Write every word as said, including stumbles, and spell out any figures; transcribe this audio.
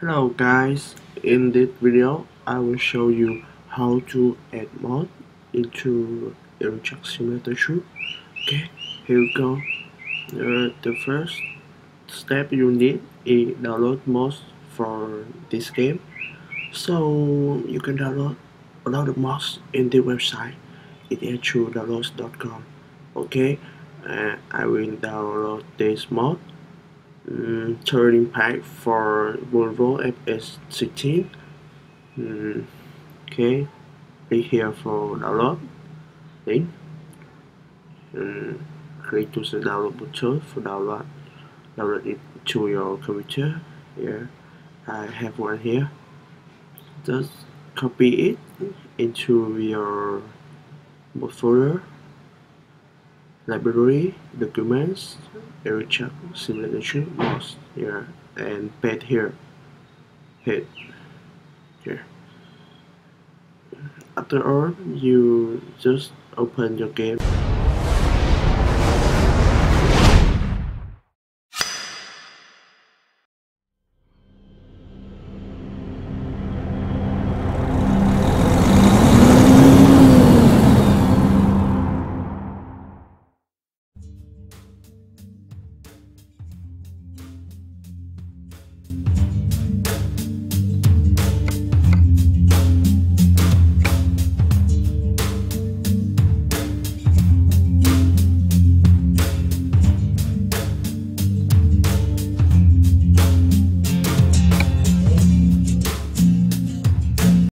Hello guys, in this video I will show you how to add mod into Euro Truck Simulator two. Okay, here we go. Uh, the first step you need is download mods for this game. So you can download a lot of mods in the website at h two downloads dot com. Okay, uh, I will download this mod. Mm, turning pack for Volvo F S sixteen. Mm, okay, click here for download. Then mm, click to the download button for download. Download it to your computer. Here, I have one here. Just copy it into your folder, library, documents, Euro Truck Simulator mods here, and paste here. Hit here. After all, you just open your game.